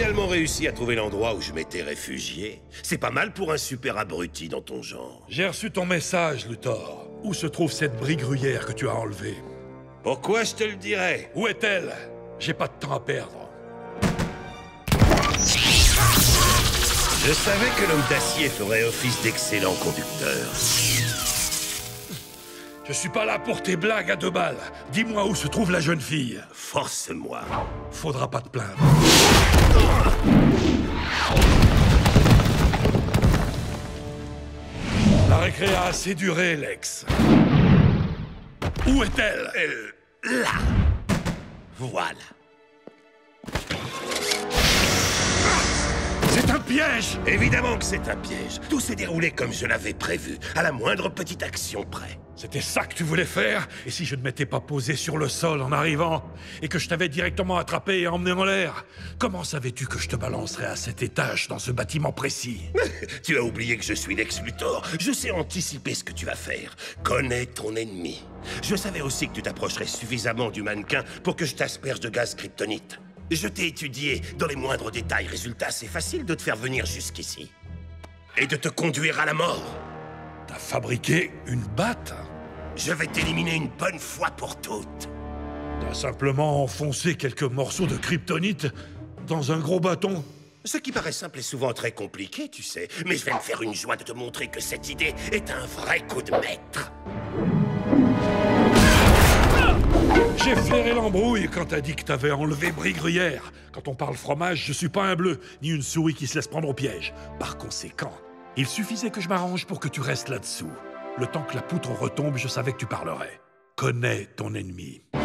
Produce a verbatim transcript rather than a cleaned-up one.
finalement réussi à trouver l'endroit où je m'étais réfugié. C'est pas mal pour un super abruti dans ton genre. J'ai reçu ton message, Luthor. Où se trouve cette brie gruyère que tu as enlevée? Pourquoi je te le dirais? Où est-elle? J'ai pas de temps à perdre. Je savais que l'homme d'acier ferait office d'excellent conducteur. Je suis pas là pour tes blagues à deux balles. Dis-moi où se trouve la jeune fille. Force-moi. Faudra pas te plaindre. La récré a assez duré, Lex. Où est-elle? Euh, là. Voilà. C'est un piège! Évidemment que c'est un piège. Tout s'est déroulé comme je l'avais prévu, à la moindre petite action près. C'était ça que tu voulais faire? Et si je ne m'étais pas posé sur le sol en arrivant, et que je t'avais directement attrapé et emmené en l'air, comment savais-tu que je te balancerais à cet étage dans ce bâtiment précis? Tu as oublié que je suis Lex Luthor. Je sais anticiper ce que tu vas faire. Connais ton ennemi. Je savais aussi que tu t'approcherais suffisamment du mannequin pour que je t'asperge de gaz kryptonite. Je t'ai étudié dans les moindres détails. Résultat, c'est facile de te faire venir jusqu'ici. Et de te conduire à la mort. T'as fabriqué une batte? Je vais t'éliminer une bonne fois pour toutes. T'as simplement enfoncé quelques morceaux de kryptonite dans un gros bâton? Ce qui paraît simple est souvent très compliqué, tu sais. Mais je vais me faire une joie de te montrer que cette idée est un vrai coup de maître. J'ai flairé l'embrouille quand t'as dit que t'avais enlevé brie gruyère. Quand on parle fromage, je suis pas un bleu, ni une souris qui se laisse prendre au piège. Par conséquent, il suffisait que je m'arrange pour que tu restes là-dessous. Le temps que la poutre retombe, je savais que tu parlerais. Connais ton ennemi.